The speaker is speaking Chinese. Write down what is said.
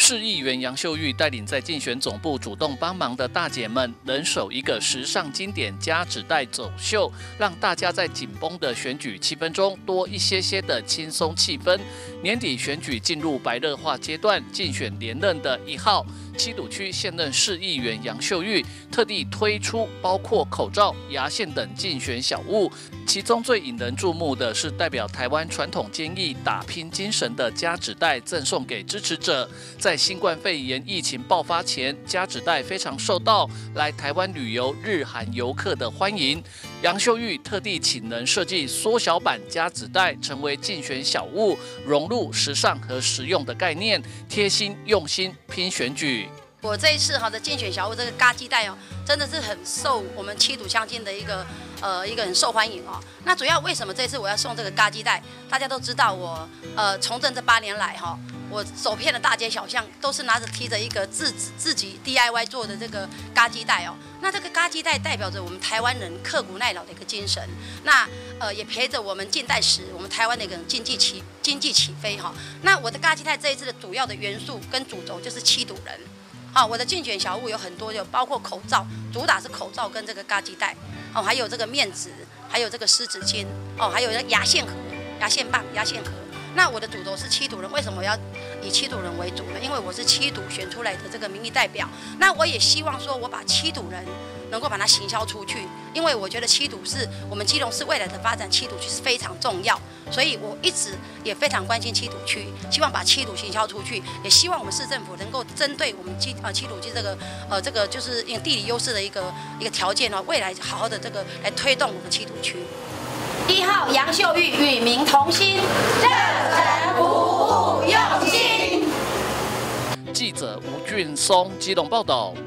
市议员杨秀玉带领在竞选总部主动帮忙的大姐们，人手一个时尚经典加纸袋走秀，让大家在紧绷的选举气氛中多一些的轻松气氛。年底选举进入白热化阶段，竞选连任的1号七堵区现任市议员杨秀玉特地推出包括口罩、牙线等竞选小物，其中最引人注目的是代表台湾传统坚毅打拼精神的加纸袋赠送给支持者。在新冠肺炎疫情爆发前，加纸袋非常受到来台湾旅游日韩游客的欢迎。杨秀玉特地请人设计缩小版加纸袋，成为竞选小物，融入时尚和实用的概念，贴心用心拼选举。 我这一次的竞选小物这个嘎鸡袋真的是很受我们七堵乡亲的一个很受欢迎哦。那主要为什么这次我要送这个嘎鸡袋？大家都知道我从政这8年来我走遍了大街小巷，都是提着一个自己 DIY 做的这个嘎鸡袋那这个嘎鸡袋代表着我们台湾人刻苦耐劳的一个精神，那也陪着我们近代史，我们台湾的一个经济起飞那我的嘎鸡袋这一次的主要的元素跟主轴就是七堵人。我的竞选小物有很多，就包括口罩，主打是口罩跟这个嘎鸡袋还有这个面纸，还有这个湿纸巾还有牙线盒、牙线棒、牙线盒。那我的主轴是七堵人，为什么我要以七堵人为主呢？因为我是七堵选出来的这个民意代表，那我也希望说我把七堵人能够把它行销出去，因为我觉得七堵是我们基隆市未来的发展，七堵区是非常重要，所以我一直也非常关心七堵区，希望把七堵行销出去，也希望我们市政府能够针对我们七堵区这个就是因地理优势的一个条件未来好好的这个来推动我们七堵区。1号杨秀玉与民同心， 热忱服务用心。 记者吴俊松基隆报道。